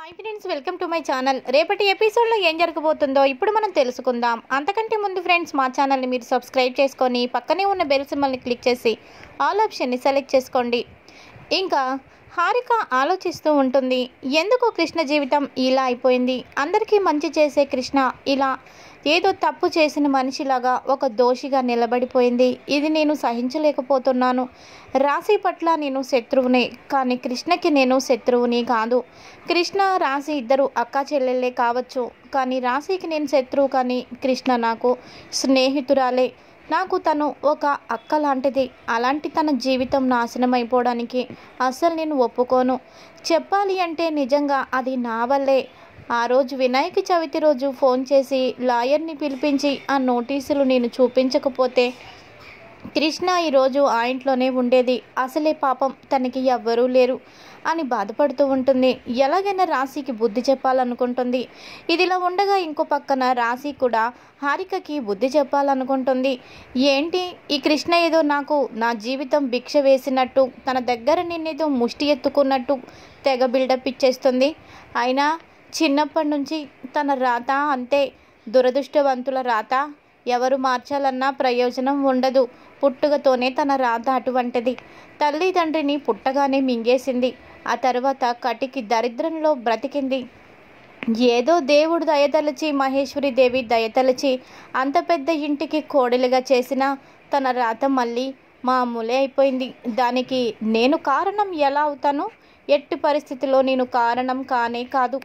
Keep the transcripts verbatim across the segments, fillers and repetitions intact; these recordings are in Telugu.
Hi friends, welcome to my channel. రేపటి ఎపిసోడ్లో ఏం జరగబోతుందో ఇప్పుడు మనం తెలుసుకుందాం. అంతకంటే ముందు ఫ్రెండ్స్, మా ఛానల్ని మీరు సబ్స్క్రైబ్ చేసుకొని పక్కనే ఉన్న బెల్ సింబల్ని క్లిక్ చేసి ఆల్ ఆప్షన్ని సెలెక్ట్ చేసుకోండి. ఇంకా హారిక ఆలోచిస్తూ ఉంటుంది, ఎందుకు కృష్ణ జీవితం ఇలా అయిపోయింది? అందరికీ మంచి చేసే కృష్ణ ఇలా ఏదో తప్పు చేసిన మనిషిలాగా ఒక దోషిగా నిలబడిపోయింది. ఇది నేను సహించలేకపోతున్నాను. రాశి పట్ల నేను శత్రువునే, కానీ కృష్ణకి నేను శత్రువుని కాదు. కృష్ణ రాశి ఇద్దరు అక్కా చెల్లెళ్ళే కావచ్చు, కానీ రాశికి నేను శత్రువు, కానీ కృష్ణ నాకు స్నేహితురాలే. నాకు తను ఒక అక్క లాంటిది. అలాంటి తన జీవితం నాశనం అయిపోవడానికి అస్సలు నేను ఒప్పుకోను. చెప్పాలి అంటే నిజంగా అది నా వల్లే. ఆ రోజు వినాయక చవితి రోజు ఫోన్ చేసి లాయర్ని పిలిపించి ఆ నోటీసులు నేను చూపించకపోతే కృష్ణ ఈరోజు ఆ ఇంట్లోనే ఉండేది. అసలే పాపం తనకి ఎవ్వరూ లేరు అని బాధపడుతూ ఉంటుంది. ఎలాగైనా రాశికి బుద్ధి చెప్పాలనుకుంటుంది. ఇదిలా ఉండగా ఇంకో పక్కన రాశి కూడా హారికకి బుద్ధి చెప్పాలనుకుంటుంది. ఏంటి ఈ కృష్ణ ఏదో నాకు నా జీవితం భిక్ష వేసినట్టు, తన దగ్గర నిన్నేదో ముష్టి ఎత్తుకున్నట్టు తెగ బిల్డప్ ఇచ్చేస్తుంది. అయినా చిన్నప్పటి నుంచి తన రాత అంతే, దురదృష్టవంతుల రాత. ఎవరు మార్చాలన్నా ప్రయోజనం ఉండదు. పుట్టుకతోనే తన రాత అటువంటిది. తల్లిదండ్రిని పుట్టగానే మింగేసింది. ఆ తర్వాత కటికి దరిద్రంలో బ్రతికింది. ఏదో దేవుడు దయతలచి, మహేశ్వరి దేవి దయతలచి అంత పెద్ద ఇంటికి కోడలిగా చేసిన తన రాత మళ్ళీ మామూలే అయిపోయింది. దానికి నేను కారణం ఎలా అవుతాను? ఎట్టి పరిస్థితిలో నేను కారణం కానే కాదు.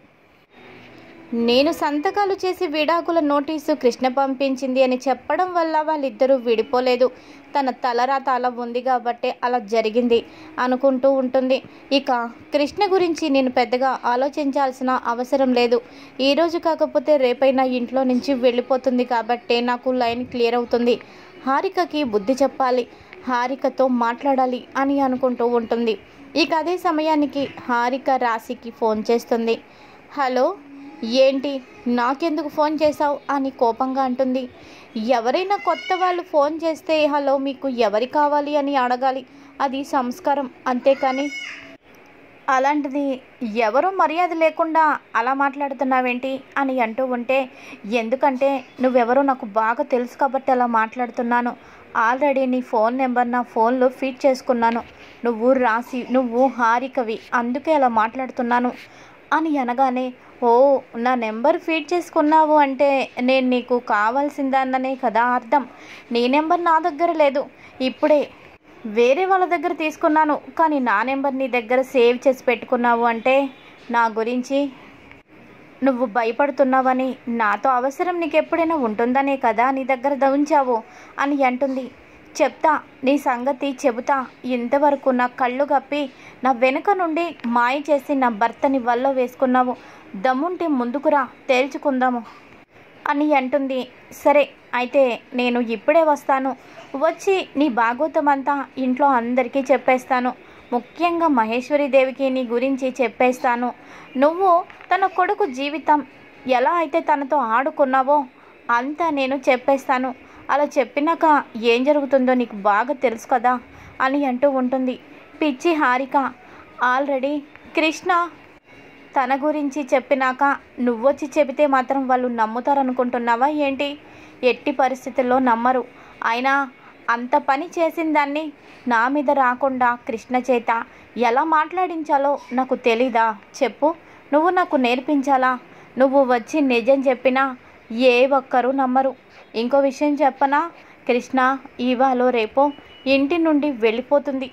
నేను సంతకాలు చేసి విడాకుల నోటీసు కృష్ణ పంపించింది అని చెప్పడం వల్ల వాళ్ళిద్దరూ విడిపోలేదు. తన తలరాత అలా ఉంది కాబట్టే అలా జరిగింది అనుకుంటూ ఉంటుంది. ఇక కృష్ణ గురించి నేను పెద్దగా ఆలోచించాల్సిన అవసరం లేదు. ఈరోజు కాకపోతే రేపైనా ఇంట్లో నుంచి వెళ్ళిపోతుంది కాబట్టే నాకు లైన్ క్లియర్ అవుతుంది. హారికకి బుద్ధి చెప్పాలి, హారికతో మాట్లాడాలి అని అనుకుంటూ ఉంటుంది. ఇక అదే సమయానికి హారిక రాశికి ఫోన్ చేస్తుంది. హలో, ఏంటి నాకెందుకు ఫోన్ చేశావు అని కోపంగా అంటుంది. ఎవరైనా కొత్త వాళ్ళు ఫోన్ చేస్తే హలో మీకు ఎవరి కావాలి అని అడగాలి, అది సంస్కారం. అంతేకాని అలాంటిది ఎవరో మర్యాద లేకుండా అలా మాట్లాడుతున్నావేంటి అని అంటూ ఉంటే, ఎందుకంటే నువ్వెవరో నాకు బాగా తెలుసు కాబట్టి అలా మాట్లాడుతున్నాను. ఆల్రెడీ నీ ఫోన్ నెంబర్ నా ఫోన్లో ఫీడ్ చేసుకున్నాను. నువ్వు రాసి నువ్వు హారికవి, అందుకే అలా మాట్లాడుతున్నాను అని అనగానే, ఓ నా నెంబర్ ఫీడ్ చేసుకున్నావు అంటే నేను నీకు కావాల్సిందన్ననే కదా అర్థం. నీ నెంబర్ నా దగ్గర లేదు, ఇప్పుడే వేరే వాళ్ళ దగ్గర తీసుకున్నాను. కానీ నా నెంబర్ నీ దగ్గర సేవ్ చేసి పెట్టుకున్నావు అంటే నా గురించి నువ్వు భయపడుతున్నావని, నాతో అవసరం నీకు ఎప్పుడైనా ఉంటుందనే కదా నీ దగ్గర ఉంచావు అని అంటుంది. చెప్తా, నీ సంగతి చెబుతా. ఇంతవరకు నా కళ్ళు కప్పి నా వెనుక నుండి మాయ చేసి నా భర్తని వల్ల వేసుకున్నావు. దమ్ముంటే ముందుకురా, తేల్చుకుందాము అని అంటుంది. సరే అయితే నేను ఇప్పుడే వస్తాను. వచ్చి నీ భాగవతం అంతా ఇంట్లో అందరికీ చెప్పేస్తాను. ముఖ్యంగా మహేశ్వరి దేవికి నీ గురించి చెప్పేస్తాను. నువ్వు తన కొడుకు జీవితం ఎలా అయితే తనతో ఆడుకున్నావో అంతా నేను చెప్పేస్తాను. అలా చెప్పినాక ఏం జరుగుతుందో నీకు బాగా తెలుసు కదా అని అంటూ ఉంటుంది. పిచ్చి హారిక, ఆల్రెడీ కృష్ణ తన గురించి చెప్పినాక నువ్వొచ్చి చెబితే మాత్రం వాళ్ళు నమ్ముతారనుకుంటున్నావా ఏంటి? ఎట్టి పరిస్థితుల్లో నమ్మరు. అయినా అంత పని చేసిన దాన్ని నా మీద రాకుండా కృష్ణ చేత ఎలా మాట్లాడించాలో నాకు తెలీదా? చెప్పు, నువ్వు నాకు నేర్పించాలా? నువ్వు వచ్చి నిజం చెప్పినా ఏ ఒక్కరూ నమ్మరు. ఇంకో విషయం చెప్పనా, కృష్ణ ఇవాళ రేపో ఇంటి నుండి వెళ్ళిపోతుంది.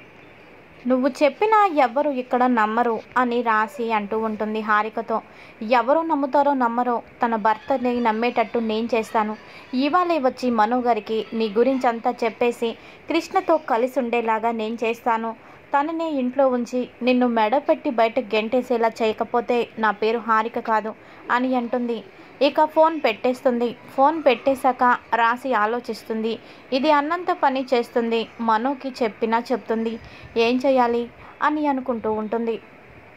నువ్వు చెప్పినా ఎవ్వరు ఇక్కడ నమ్మరు అని రాసి అంటూ ఉంటుంది హారికతో. ఎవరు నమ్ముతారో నమ్మరో తన భర్తని నమ్మేటట్టు నేను చేస్తాను. ఇవాళే వచ్చి మనో గారికి నీ గురించి అంతా చెప్పేసి కృష్ణతో కలిసి ఉండేలాగా నేను చేస్తాను. తననే ఇంట్లో ఉంచి నిన్ను మెడ పెట్టి బయట గెంటేసేలా చేయకపోతే నా పేరు హారిక కాదు అని అంటుంది. ఇక ఫోన్ పెట్టేస్తుంది. ఫోన్ పెట్టేశాక రాసి ఆలోచిస్తుంది. ఇది అన్నంత పని చేస్తుంది. మనోకి చెప్పినా చెప్తుంది, ఏం చేయాలి అని అనుకుంటూ ఉంటుంది.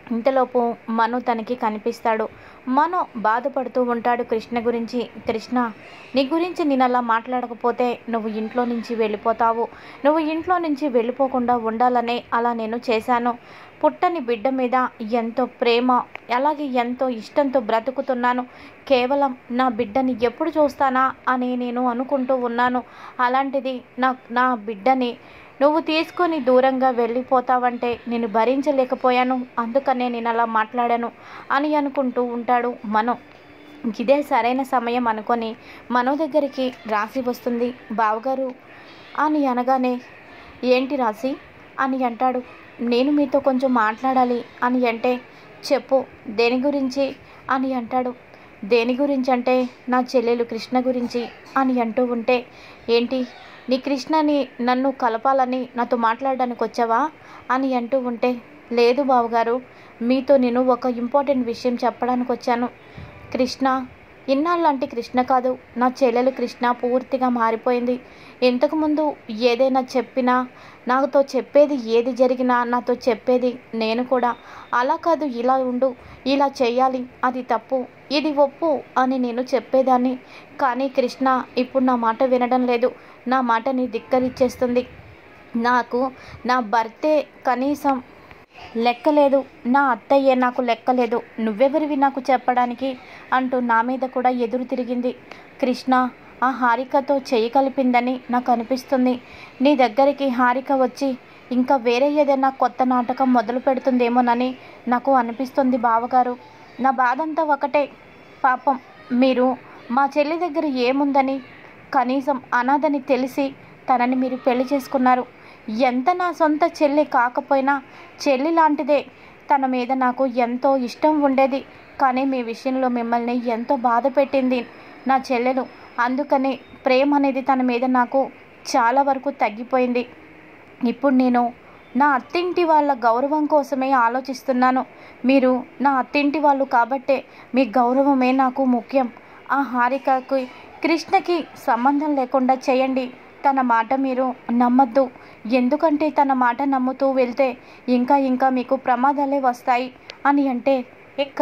ఇంతలోపు మను తనకి కనిపిస్తాడు. మను బాధపడుతూ ఉంటాడు కృష్ణ గురించి. కృష్ణ, నీ గురించి నేను అలా మాట్లాడకపోతే నువ్వు ఇంట్లో నుంచి వెళ్ళిపోతావు. నువ్వు ఇంట్లో నుంచి వెళ్ళిపోకుండా ఉండాలనే అలా నేను చేశాను. పుట్టని బిడ్డ మీద ఎంతో ప్రేమ, అలాగే ఎంతో ఇష్టంతో బ్రతుకుతున్నాను. కేవలం నా బిడ్డని ఎప్పుడు చూస్తానా అని నేను అనుకుంటూ ఉన్నాను. అలాంటిది నా నా బిడ్డని నువ్వు తీసుకొని దూరంగా వెళ్ళిపోతావంటే నేను భరించలేకపోయాను. అందుకనే నేను అలా మాట్లాడాను అని అనుకుంటూ ఉంటాడు మను. ఇదే సరైన సమయం అనుకొని మనో దగ్గరికి రాసి వస్తుంది. బావగారు అని అనగానే, ఏంటి రాసి అని అంటాడు. నేను మీతో కొంచెం మాట్లాడాలి అని అంటే, చెప్పు దేని గురించి అని అంటాడు. దేని గురించి అంటే నా చెల్లెలు కృష్ణ గురించి అని అంటూ ఉంటే, ఏంటి నీ కృష్ణని నన్ను కలపాలని నాతో మాట్లాడడానికి వచ్చావా అని అంటూ ఉంటే, లేదు బావగారు, మీతో నేను ఒక ఇంపార్టెంట్ విషయం చెప్పడానికి వచ్చాను. కృష్ణ ఇన్నాళ్ళంటే కృష్ణ కాదు, నా చెల్లెలు కృష్ణ పూర్తిగా మారిపోయింది. ఇంతకుముందు ఏదైనా చెప్పినా, నాతో చెప్పేది ఏది జరిగినా నాతో చెప్పేది. నేను కూడా అలా కాదు, ఇలా ఉండు, ఇలా చేయాలి, అది తప్పు, ఇది ఒప్పు అని నేను చెప్పేదాన్ని. కానీ కృష్ణ ఇప్పుడు నా మాట వినడం లేదు. నా మాటని ధిక్కరిచ్చేస్తుంది. నాకు నా భర్తే కనీసం లెక్కలేదు, నా అత్తయ్యే నాకు లెక్కలేదు, నువ్వెవరివి నాకు చెప్పడానికి అంటూ నా మీద కూడా ఎదురు తిరిగింది. కృష్ణ ఆ హారికతో చేయి కలిపిందని నాకు అనిపిస్తుంది. నీ దగ్గరికి హారిక వచ్చి ఇంకా వేరే ఏదైనా కొత్త నాటకం మొదలు పెడుతుందేమోనని నాకు అనిపిస్తుంది బావగారు. నా బాధంతా ఒకటే, పాపం మీరు మా చెల్లి దగ్గర ఏముందని, కనీసం అనాథని తెలిసి తనని మీరు పెళ్లి చేసుకున్నారు. ఎంత నా సొంత చెల్లి కాకపోయినా చెల్లి లాంటిదే. తన మీద నాకు ఎంతో ఇష్టం ఉండేది. కానీ మీ విషయంలో మిమ్మల్ని ఎంతో బాధ పెట్టింది నా చెల్లెలు. అందుకని ప్రేమ అనేది తన మీద నాకు చాలా వరకు తగ్గిపోయింది. ఇప్పుడు నేను నా అత్తింటి వాళ్ళ గౌరవం కోసమే ఆలోచిస్తున్నాను. మీరు నా అత్తింటి వాళ్ళు కాబట్టే మీ గౌరవమే నాకు ముఖ్యం. ఆ హారికకి కృష్ణకి సంబంధం లేకుండా చేయండి. తన మాట మీరు నమ్మద్దు. ఎందుకంటే తన మాట నమ్ముతూ వెళ్తే ఇంకా ఇంకా మీకు ప్రమాదాలే వస్తాయి అని అంటే, ఇక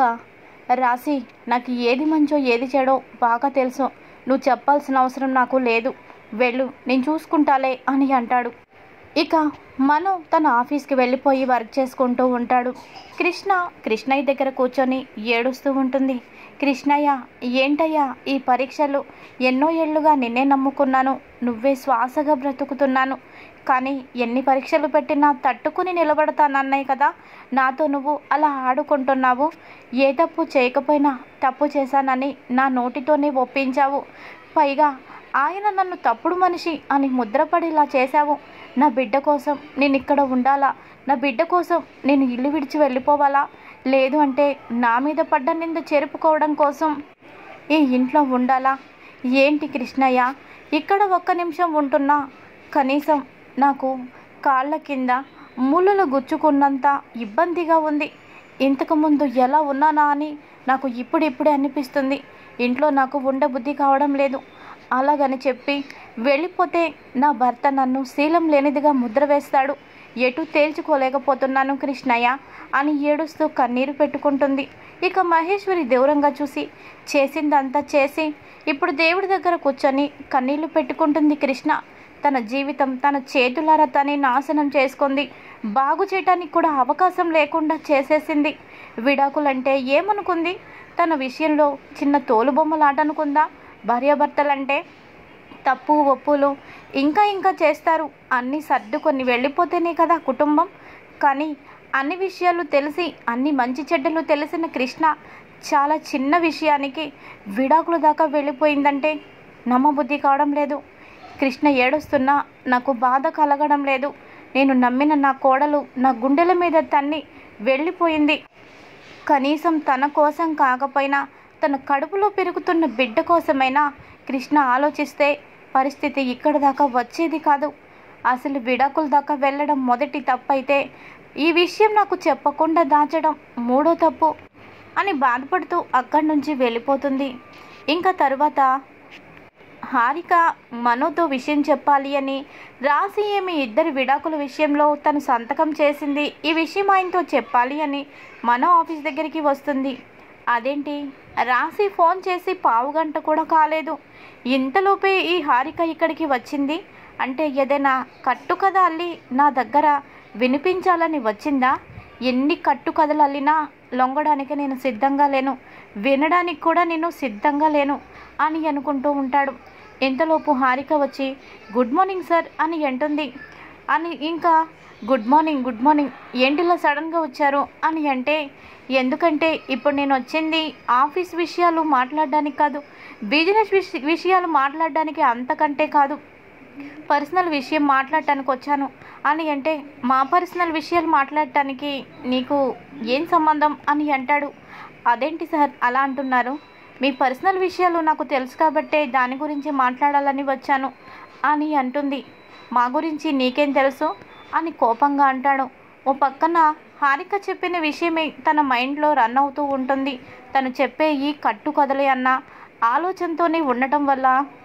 రాసి నాకు ఏది మంచో ఏది చెడో బాగా తెలుసు. నువ్వు చెప్పాల్సిన అవసరం నాకు లేదు. వెళ్ళు, నేను చూసుకుంటాలే అని అంటాడు. ఇక మను తన ఆఫీస్కి వెళ్ళిపోయి వర్క్ చేసుకుంటూ ఉంటాడు. కృష్ణ కృష్ణయ్య దగ్గర కూర్చొని ఏడుస్తూ ఉంటుంది. కృష్ణయ్య, ఏంటయ్యా ఈ పరీక్షలు? ఎన్నో ఏళ్ళుగా నిన్నే నమ్ముకున్నాను, నువ్వే శ్వాసగా బ్రతుకుతున్నాను. కానీ ఎన్ని పరీక్షలు పెట్టినా తట్టుకుని నిలబడతానన్నాయి కదా, నాతో నువ్వు అలా ఆడుకుంటున్నావు. ఏ తప్పు చేయకపోయినా తప్పు చేశానని నా నోటితోనే ఒప్పించావు. పైగా ఆయన నన్ను తప్పుడు మనిషి అని ముద్రపడేలా చేశావు. నా బిడ్డ కోసం నేను ఇక్కడ ఉండాలా? నా బిడ్డ కోసం నేను ఇల్లు విడిచి వెళ్ళిపోవాలా? లేదు అంటే నా మీద పడ్డ నింద చెరుపుకోవడం కోసం ఈ ఇంట్లో ఉండాలా? ఏంటి కృష్ణయ్య, ఇక్కడ ఒక్క నిమిషం ఉంటున్నా కనీసం నాకు కాళ్ళ కింద ముళ్ళులు గుచ్చుకున్నంత ఇబ్బందిగా ఉంది. ఇంతకుముందు ఎలా ఉన్నానా అని నాకు ఇప్పుడిప్పుడే అనిపిస్తుంది. ఇంట్లో నాకు ఉండబుద్ధి కావడం లేదు. అలాగని చెప్పి వెళ్ళిపోతే నా భర్త నన్ను శీలం లేనిదిగా ముద్ర వేస్తాడు. ఎటు తేల్చుకోలేకపోతున్నాను కృష్ణయ్య అని ఏడుస్తూ కన్నీరు పెట్టుకుంటుంది. ఇక మహేశ్వరి దూరంగా చూసి చేసిందంతా చేసి ఇప్పుడు దేవుడి దగ్గర కూర్చొని కన్నీళ్లు పెట్టుకుంటుంది. కృష్ణ తన జీవితం తన చేతులారా తనే నాశనం చేసుకుంది. బాగు చేయటానికి కూడా అవకాశం లేకుండా చేసేసింది. విడాకులంటే ఏమనుకుంది? తన విషయంలో చిన్న తోలుబొమ్మలాట అనుకుందా? భార్యాభర్తలంటే తప్పు ఒప్పులు ఇంకా ఇంకా చేస్తారు. అన్నీ సర్దుకొని వెళ్ళిపోతేనే కదా కుటుంబం. కానీ అన్ని విషయాలు తెలిసి అన్ని మంచి చెడ్డలు తెలిసిన కృష్ణ చాలా చిన్న విషయానికి విడాకుల దాకా వెళ్ళిపోయిందంటే నమ్మబుద్ధి కావడం లేదు. కృష్ణ ఏడుస్తున్నా నాకు బాధ కలగడం లేదు. నేను నమ్మిన నా కోడలు నా గుండెల మీద తన్ని వెళ్ళిపోయింది. కనీసం తన కోసం కాకపోయినా తన కడుపులో పెరుగుతున్న బిడ్డ కోసమైనా కృష్ణ ఆలోచిస్తే పరిస్థితి ఇక్కడి దాకా వచ్చేది కాదు. అసలు విడాకుల దాకా వెళ్ళడం మొదటి తప్పు అయితే ఈ విషయం నాకు చెప్పకుండా దాచడం మూడో తప్పు అని బాధపడుతూ అక్కడి నుంచి వెళ్ళిపోతుంది. ఇంకా తరువాత హారిక మనోతో విషయం చెప్పాలి అని రాసి ఏమి ఇద్దరి విడాకుల విషయంలో తను సంతకం చేసింది, ఈ విషయం ఆయనతో చెప్పాలి అని మనో ఆఫీస్ దగ్గరికి వస్తుంది. అదేంటి, రాసి ఫోన్ చేసి పావు గంట కూడా కాలేదు, ఇంతలోపే ఈ హారిక ఇక్కడికి వచ్చింది అంటే ఏదైనా కట్టు కథ అల్లి నా దగ్గర వినిపించాలని వచ్చిందా? ఎన్ని కట్టు కథలు అల్లినా లొంగడానికి నేను సిద్ధంగా లేను, వినడానికి కూడా నేను సిద్ధంగా లేను అని అనుకుంటూ ఉంటాడు. ఇంతలోపు హారిక వచ్చి గుడ్ మార్నింగ్ సార్ అని అంటుంది. అని ఇంకా గుడ్ మార్నింగ్ గుడ్ మార్నింగ్ ఏంటిలా సడన్గా వచ్చారు అని అంటే, ఎందుకంటే ఇప్పుడు నేను వచ్చింది ఆఫీస్ విషయాలు మాట్లాడడానికి కాదు, బిజినెస్ విషయాలు మాట్లాడడానికి, అంతకంటే కాదు, పర్సనల్ విషయం మాట్లాడటానికి వచ్చాను అని అంటే, మా పర్సనల్ విషయాలు మాట్లాడటానికి నీకు ఏం సంబంధం అని అంటాడు. అదేంటి సార్ అలా అంటున్నారు, మీ పర్సనల్ విషయాలు నాకు తెలుసు కాబట్టే దాని గురించి మాట్లాడాలని వచ్చాను అని అంటుంది. మా గురించి నీకేం తెలుసు అని కోపంగా అంటాడు. ఓ పక్కన హారిక చెప్పిన విషయమే తన మైండ్లో రన్ అవుతూ ఉంటుంది. తను చెప్పే ఈ కట్టు కదలే అన్న ఆలోచనతోనే ఉండటం వల్ల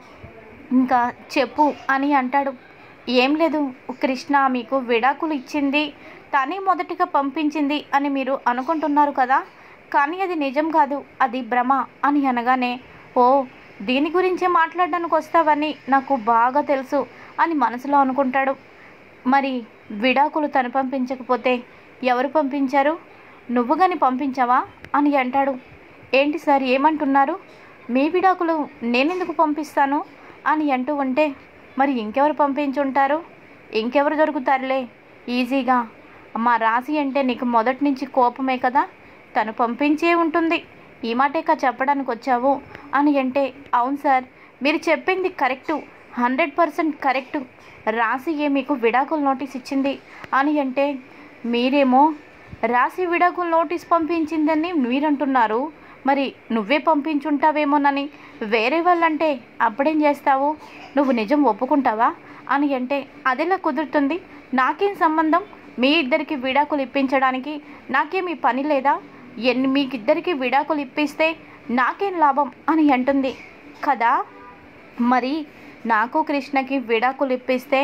ఇంకా చెప్పు అని అంటాడు. ఏం లేదు కృష్ణ మీకు విడాకులు ఇచ్చింది తనే మొదటిగా పంపించింది అని మీరు అనుకుంటున్నారు కదా, కానీ అది నిజం కాదు, అది భ్రమ అని అనగానే, ఓ దీని గురించే మాట్లాడడానికి వస్తావని నాకు బాగా తెలుసు అని మనసులో అనుకుంటాడు. మరి విడాకులు తను పంపించకపోతే ఎవరు పంపించారు, నువ్వు కానీ పంపించావా అని అంటాడు. ఏంటి సార్ ఏమంటున్నారు, మీ విడాకులు నేనెందుకు పంపిస్తాను అని అంటూ ఉంటే, మరి ఇంకెవరు పంపించుంటారు, ఇంకెవరు దొరుకుతారులే ఈజీగా, మా రాశి అంటే నీకు మొదటి నుంచి కోపమే కదా, తను పంపించే ఉంటుంది, ఈ మాటేకా చెప్పడానికి వచ్చావు అని అంటే, అవును సార్ మీరు చెప్పింది కరెక్టు, హండ్రెడ్ పర్సెంట్ కరెక్టు, రాశి ఏ మీకు విడాకుల నోటీస్ ఇచ్చింది అని అంటే, మీరేమో రాశి విడాకుల నోటీస్ పంపించిందని మీరంటున్నారు, మరి నువ్వే పంపించుంటావేమోనని వేరే వాళ్ళంటే అప్పుడేం చేస్తావు, నువ్వు నిజం ఒప్పుకుంటావా అని అంటే, అదెలా కుదురుతుంది, నాకేం సంబంధం, మీ ఇద్దరికి విడాకులు ఇప్పించడానికి నాకేమీ పని లేదా, ఎన్ని మీకిద్దరికి విడాకులు ఇప్పిస్తే నాకేం లాభం అని అంటుంది కదా, మరి నాకు కృష్ణకి విడాకులు ఇప్పిస్తే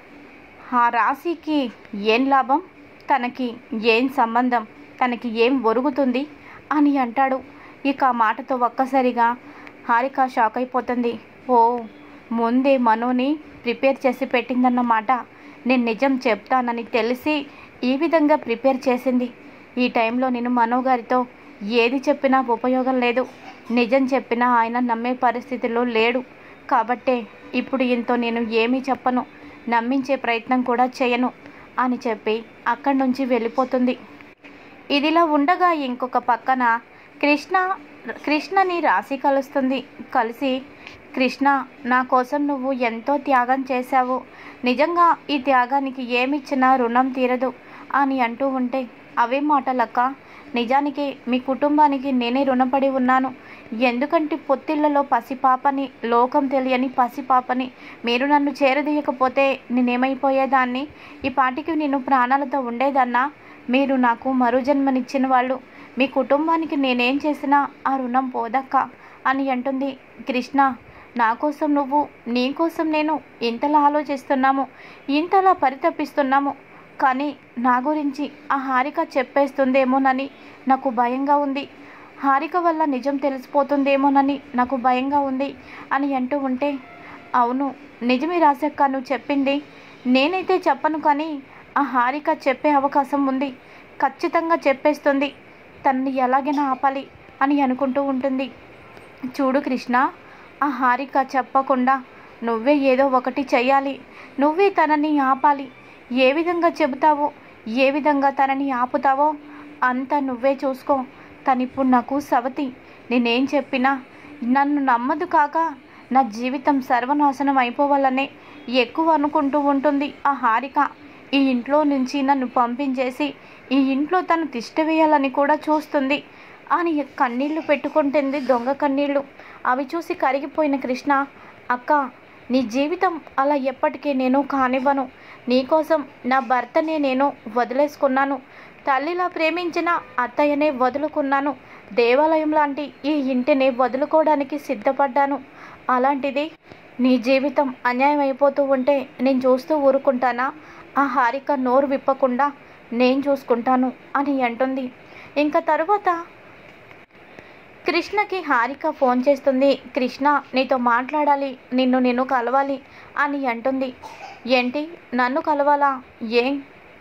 ఆ రాశికి ఏం లాభం, తనకి ఏం సంబంధం, తనకి ఏం ఒరుగుతుంది అని అంటాడు. ఇక ఆ మాటతో ఒక్కసారిగా హారిక షాక్ అయిపోతుంది. ఓ ముందే మనోని ప్రిపేర్ చేసి పెట్టిందన్నమాట, నేను నిజం చెప్తానని తెలిసి ఈ విధంగా ప్రిపేర్ చేసింది. ఈ టైంలో నేను మనో గారితో ఏది చెప్పినా ఉపయోగం లేదు, నిజం చెప్పినా ఆయన నమ్మే పరిస్థితిలో లేడు, కాబట్టే ఇప్పుడు ఇంతో నేను ఏమీ చెప్పను, నమ్మించే ప్రయత్నం కూడా చేయను అని చెప్పి అక్కడి నుంచి వెళ్ళిపోతుంది. ఇదిలా ఉండగా ఇంకొక పక్కన కృష్ణ కృష్ణని రాశి కలుస్తుంది. కలిసి, కృష్ణ నా కోసం నువ్వు ఎంతో త్యాగం చేశావు, నిజంగా ఈ త్యాగానికి ఏమిచ్చినా రుణం తీరదు అని అంటూ ఉంటే, అవే మాటలక్క, నిజానికి మీ కుటుంబానికి నేనే రుణపడి ఉన్నాను, ఎందుకంటే పొత్తిళ్లలో పసిపాపని, లోకం తెలియని పసిపాపని, మీరు నన్ను చేరదీయకపోతే నేనేమైపోయేదాన్ని, ఈ పాటికి నేను ప్రాణాలతో ఉండేదన్నా, మీరు నాకు మరో జన్మనిచ్చిన వాళ్ళు, మీ కుటుంబానికి నేనేం చేసినా ఆ రుణం పోదక్క అని అంటుంది. కృష్ణ నా కోసం నువ్వు, నీ కోసం నేను ఇంతలా ఆలోచిస్తున్నాము, ఇంతలా పరితపిస్తున్నాము, కానీ నా గురించి ఆ హారిక చెప్పేస్తుందేమోనని నాకు భయంగా ఉంది, హారిక వల్ల నిజం తెలిసిపోతుందేమోనని నాకు భయంగా ఉంది అని అంటూ ఉంటే, అవును నిజమే రాసక్క నువ్వు చెప్పింది, నేనైతే చెప్పను, కానీ ఆ హారిక చెప్పే అవకాశం ఉంది, ఖచ్చితంగా చెప్పేస్తుంది, తనని ఎలాగైనా ఆపాలి అని అనుకుంటూ ఉంటుంది. చూడు కృష్ణ, ఆ హారిక చెప్పకుండా నువ్వే ఏదో ఒకటి చెయ్యాలి, నువ్వే తనని ఆపాలి, ఏ విధంగా చెబుతావో, ఏ విధంగా తనని ఆపుతావో అంతా నువ్వే చూసుకో, తనిప్పుడు నాకు సవతి, నేనేం చెప్పినా నన్ను నమ్మదు, కాక నా జీవితం సర్వనాశనం అయిపోవాలనే ఎక్కువ అనుకుంటూ ఉంటుంది ఆ హారిక, ఈ ఇంట్లో నుంచి నన్ను పంపించేసి ఈ ఇంట్లో తను తిష్ట వేయాలని కూడా చూస్తుంది అని కన్నీళ్లు పెట్టుకుంటుంది, దొంగ కన్నీళ్లు. అవి చూసి కరిగిపోయిన కృష్ణ, అక్క నీ జీవితం అలా ఎప్పటికీ నేను కానివ్వను, నీకోసం నా భర్తనే నేను వదిలేసుకున్నాను, తల్లిలా ప్రేమించిన అత్తయ్యనే వదులుకున్నాను, దేవాలయం లాంటి ఈ ఇంటిని వదులుకోవడానికి సిద్ధపడ్డాను, అలాంటిది నీ జీవితం అన్యాయం అయిపోతూ ఉంటే నేను చూస్తూ ఊరుకుంటానా? ఆ హారిక నోరు విప్పకుండా నేను చూసుకుంటాను అని అంటుంది. ఇంకా తరువాత కృష్ణకి హారిక ఫోన్ చేస్తుంది. కృష్ణ నీతో మాట్లాడాలి, నిన్ను నేను కలవాలి అని అంటుంది. ఏంటి నన్ను కలవాలా? ఏం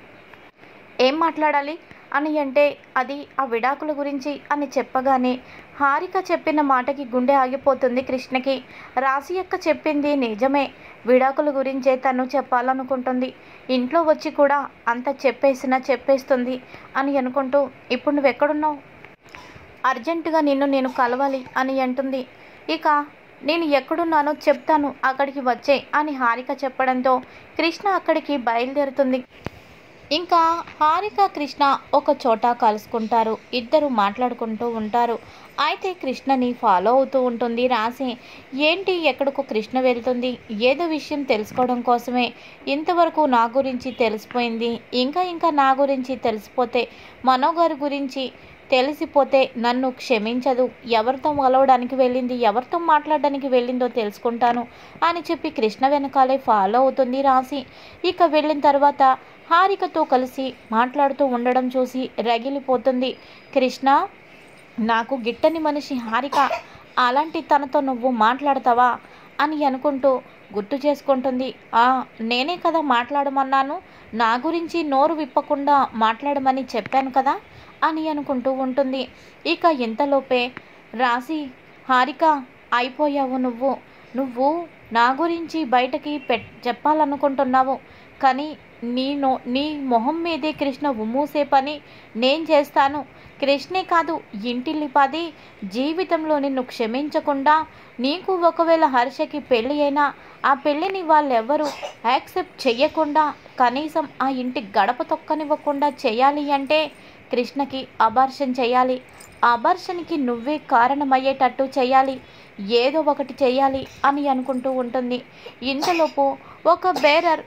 ఏం మాట్లాడాలి అని అంటే అది ఆ విడాకుల గురించి అని చెప్పగానే హారిక చెప్పిన మాటకి గుండె ఆగిపోతుంది కృష్ణకి. రాశి యొక్క చెప్పింది నిజమే, విడాకుల గురించే తను చెప్పాలనుకుంటుంది. ఇంట్లో వచ్చి కూడా అంత చెప్పేసినా చెప్పేస్తుంది అని అనుకుంటూ ఇప్పుడు నువ్వు ఎక్కడున్నావు? అర్జెంటుగా నిన్ను నేను కలవాలి అని అంటుంది. ఇక నేను ఎక్కడున్నానో చెప్తాను, అక్కడికి వచ్చే అని హారిక చెప్పడంతో కృష్ణ అక్కడికి బయలుదేరుతుంది. ఇంకా హారిక కృష్ణ ఒక చోట కలుసుకుంటారు. ఇద్దరు మాట్లాడుకుంటూ ఉంటారు. అయితే కృష్ణని ఫాలో అవుతూ ఉంటుంది రాశి. ఏంటి ఎక్కడికో కృష్ణ వెళ్తుంది? ఏదో విషయం తెలుసుకోవడం కోసమే. ఇంతవరకు నా గురించి తెలిసిపోయింది, ఇంకా ఇంకా నా గురించి తెలిసిపోతే, మనోగారి గురించి తెలిసిపోతే నన్ను క్షమించదు. ఎవరితో కలవడానికి వెళ్ళింది, ఎవరితో మాట్లాడడానికి వెళ్ళిందో తెలుసుకుంటాను అని చెప్పి కృష్ణ వెనకాలే ఫాలో అవుతుంది రాశి. ఇక వెళ్ళిన తర్వాత హారికతో కలిసి మాట్లాడుతూ ఉండడం చూసి రగిలిపోతుంది. కృష్ణ, నాకు గిట్టని మనిషి హారిక, అలాంటి తనతో నువ్వు మాట్లాడతావా అని అనుకుంటూ గుర్తు చేసుకుంటుంది. ఆ నేనే కదా మాట్లాడమన్నాను, నా గురించి నోరు విప్పకుండా మాట్లాడమని చెప్పాను కదా అని అనుకుంటూ ఉంటుంది. ఇక ఇంతలోపే రాశి, హారిక అయిపోయావు నువ్వు, నువ్వు నా గురించి బయటకి పె చెప్పాలనుకుంటున్నావు, కానీ నేను నీ మొహం మీదే కృష్ణ ఉమ్మూసే పని నేను చేస్తాను. కృష్ణే కాదు, ఇంటిల్లిపాది జీవితంలో నిన్ను క్షమించకుండా, నీకు ఒకవేళ హర్షకి పెళ్ళి అయినా ఆ పెళ్ళిని వాళ్ళెవ్వరూ యాక్సెప్ట్ చెయ్యకుండా, కనీసం ఆ ఇంటి గడప తొక్కనివ్వకుండా చేయాలి అంటే కృష్ణకి అబార్షన్ చేయాలి. ఆ అబార్షన్కి నువ్వే కారణమయ్యేటట్టు చేయాలి, ఏదో ఒకటి చేయాలి అని అనుకుంటూ ఉంటుంది. ఇంతలోపు ఒక బేరర్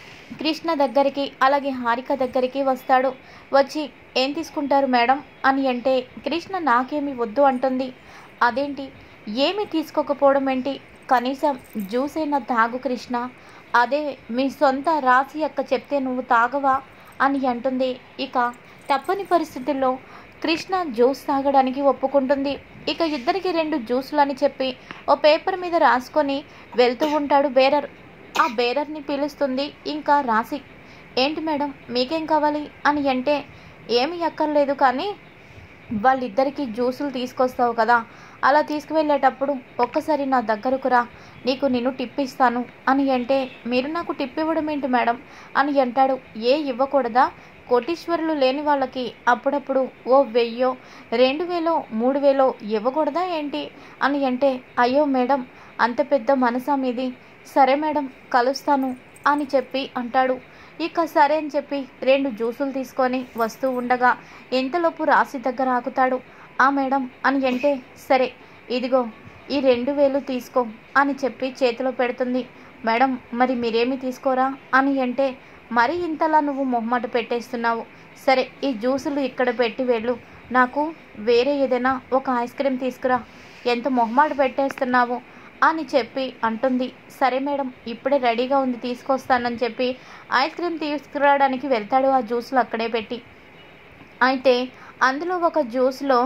కృష్ణ దగ్గరికి అలాగే హారిక దగ్గరికి వస్తాడు. వచ్చి ఏం తీసుకుంటారు మేడం అని అంటే కృష్ణ నాకేమీ వద్దు అంటుంది. అదేంటి, ఏమీ తీసుకోకపోవడం ఏంటి? కనీసం జ్యూస్ అయినా తాగు కృష్ణ, అదే మీ సొంత రాశి అక్క చెప్తే నువ్వు తాగవా అని అంటుంది. ఇక తప్పని పరిస్థితుల్లో కృష్ణ జ్యూస్ తాగడానికి ఒప్పుకుంటుంది. ఇక ఇద్దరికి రెండు జ్యూసులు అని చెప్పి ఓ పేపర్ మీద రాసుకొని వెళ్తూ ఉంటాడు బేరర్. ఆ బేరర్ని పిలుస్తుంది ఇంకా రాశి. ఏంటి మేడం మీకేం కావాలి అని అంటే ఏమీ అక్కర్లేదు, కానీ వాళ్ళిద్దరికీ జ్యూసులు తీసుకొస్తావు కదా, అలా తీసుకువెళ్ళేటప్పుడు ఒక్కసారి నా దగ్గరకు రా, నీకు నేను టిప్ ఇస్తాను అని అంటే మీరు నాకు టిప్ ఇవ్వడం ఏంటి మేడం అని అంటాడు. ఏ ఇవ్వకూడదా? కోటీశ్వరులు లేని వాళ్ళకి అప్పుడప్పుడు ఓ వెయ్యో రెండు వేలో మూడు వేలో ఇవ్వకూడదా ఏంటి అని అంటే అయ్యో మేడం అంత పెద్ద మనసా మీది, సరే మేడం కలుస్తాను అని చెప్పి అంటాడు. ఇక సరే అని చెప్పి రెండు జ్యూసులు తీసుకొని వస్తూ ఉండగా ఎంతలోపు రాశి దగ్గర ఆకుతాడు. ఆ మేడం అని అంటే సరే ఇదిగో ఈ రెండు వేలు తీసుకో అని చెప్పి చేతిలో పెడుతుంది. మేడం మరి మీరేమి తీసుకోరా అని అంటే మరి ఇంతలా నువ్వు మొహమాట పెట్టేస్తున్నావు, సరే ఈ జ్యూసులు ఇక్కడ పెట్టి వెళ్ళు, నాకు వేరే ఏదైనా ఒక ఐస్ క్రీమ్ తీసుకురా, ఎంత మొహమాట పెట్టేస్తున్నావు అని చెప్పి అంటుంది. సరే మేడం ఇప్పుడే రెడీగా ఉంది తీసుకొస్తానని చెప్పి ఐస్ క్రీమ్ తీసుకురావడానికి వెళ్తాడు ఆ జ్యూస్లో అక్కడే పెట్టి. అయితే అందులో ఒక జ్యూస్లో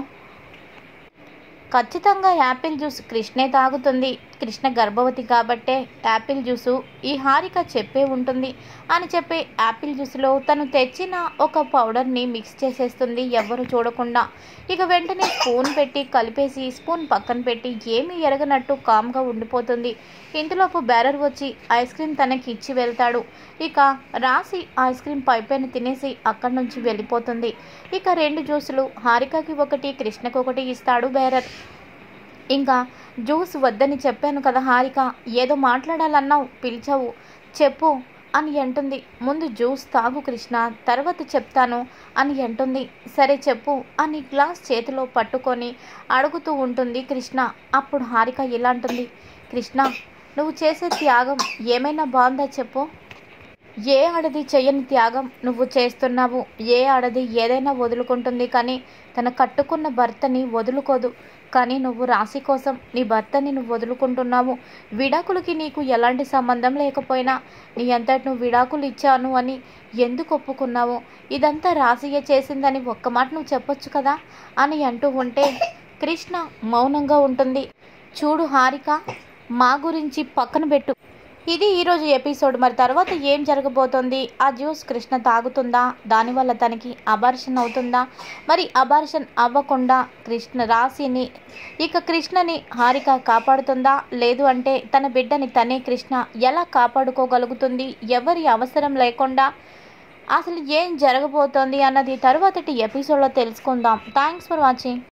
ఖచ్చితంగా యాపిల్ జ్యూస్ కృష్ణే తాగుతుంది, కృష్ణ గర్భవతి కాబట్టే యాపిల్ జ్యూసు ఈ హారిక చెప్పే ఉంటుంది అని చెప్పి యాపిల్ జ్యూస్లో తను తెచ్చిన ఒక పౌడర్ని మిక్స్ చేసేస్తుంది ఎవ్వరు చూడకుండా. ఇక వెంటనే స్పూన్ పెట్టి కలిపేసి స్పూన్ పక్కన పెట్టి ఏమీ ఎరగనట్టు కామ్గా ఉండిపోతుంది. ఇంతలోపు బేరర్ వచ్చి ఐస్ క్రీమ్ తనకి ఇచ్చి వెళ్తాడు. ఇక రాసి ఐస్ క్రీమ్ పైపైన తినేసి అక్కడి నుంచి వెళ్ళిపోతుంది. ఇక రెండు జ్యూసులు హారికకి ఒకటి కృష్ణకు ఒకటి ఇస్తాడు బేరర్. ఇంకా జ్యూస్ వద్దని చెప్పాను కదా హారిక, ఏదో మాట్లాడాలన్నావు పిలిచావు, చెప్పు అని అంటుంది. ముందు జ్యూస్ తాగు కృష్ణ, తర్వాత చెప్తాను అని అంటుంది. సరే చెప్పు అని గ్లాస్ చేతిలో పట్టుకొని అడుగుతూ ఉంటుంది కృష్ణ. అప్పుడు హారిక ఇలా అంటుంది, కృష్ణ నువ్వు చేసే త్యాగం ఏమైనా బాగుందా చెప్పు, ఏ ఆడది చెయ్యని త్యాగం నువ్వు చేస్తున్నావు, ఏ ఆడది ఏదైనా వదులుకుంటుంది, కానీ తన కట్టుకున్న భర్తని వదులుకోదు. కానీ నువ్వు రాశి కోసం నీ భర్తని నువ్వు వదులుకుంటున్నావు. విడాకులకి నీకు ఎలాంటి సంబంధం లేకపోయినా నీ అంతటి నువ్వు విడాకులు ఇచ్చాను అని ఎందుకు ఒప్పుకున్నావు? ఇదంతా రాశియే చేసిందని ఒక్క మాట నువ్వు చెప్పొచ్చు కదా అని అంటూ ఉంటే కృష్ణ మౌనంగా ఉంటుంది. చూడు హారిక, మా గురించి పక్కన పెట్టు. ఇది ఈరోజు ఎపిసోడ్. మరి తర్వాత ఏం జరగబోతోంది? ఆ జ్యూస్ కృష్ణ తాగుతుందా? దానివల్ల తనకి అబార్షన్ అవుతుందా? మరి అబార్షన్ అవ్వకుండా కృష్ణ రాశిని ఇక కృష్ణని హారిక కాపాడుతుందా? లేదు అంటే తన బిడ్డని తనే కృష్ణ ఎలా కాపాడుకోగలుగుతుంది ఎవరి అవసరం లేకుండా? అసలు ఏం జరగబోతోంది అన్నది తర్వాతటి ఎపిసోడ్లో తెలుసుకుందాం. Thanks for watching.